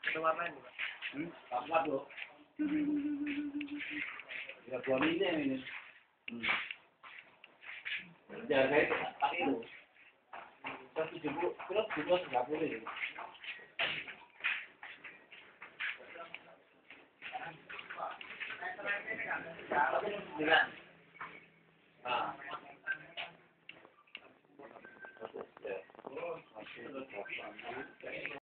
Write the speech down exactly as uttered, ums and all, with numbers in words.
Ada warnanya bukan? Hmm, kuat loh. Ya dua mili ini. Hmm. Jaga itu pakai itu. Satu tujuh puluh, kilo tujuh puluh tiga puluh ini. Nah.